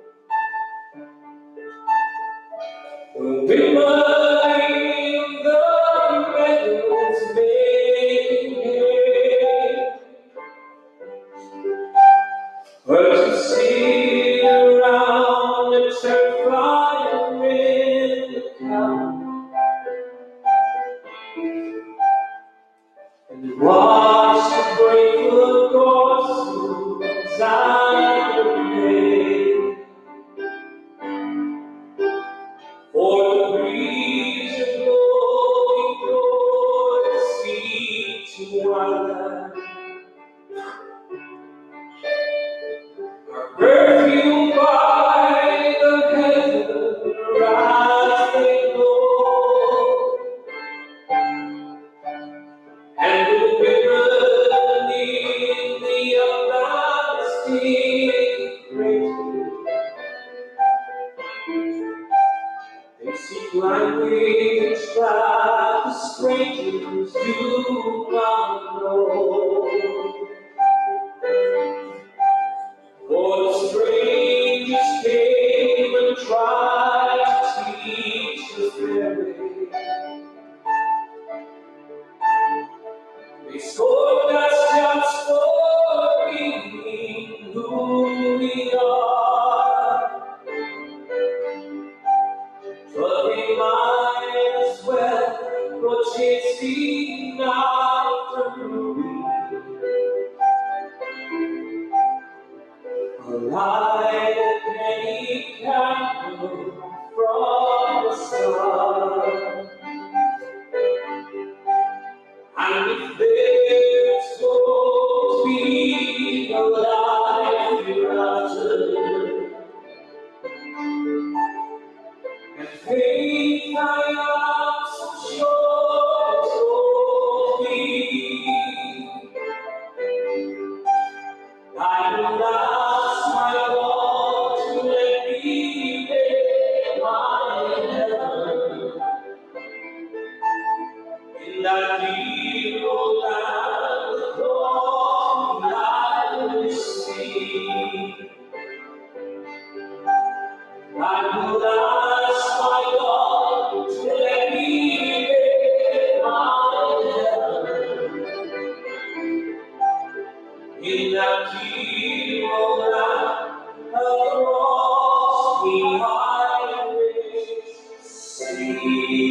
The wimbling of the meadows making hay, but to see around the turf fire in the town and watch the brave horses out of the for the breeze is blowing o'er the sea to our land. Perfumed by the heaven rising low, and the river beneath the everlasting grace, they seek language that the strangers do not know. For the strangers came and tried to teach us their way. They scored us just for being who we are, but we might as well go chasing after me. Light a penny candle from the sun, and if there's supposed to be a life hereafter, and faith I am so sure told me, I will ask my God to let me make my heaven I would ask my God to let me live my in that hero land across the Irish Sea.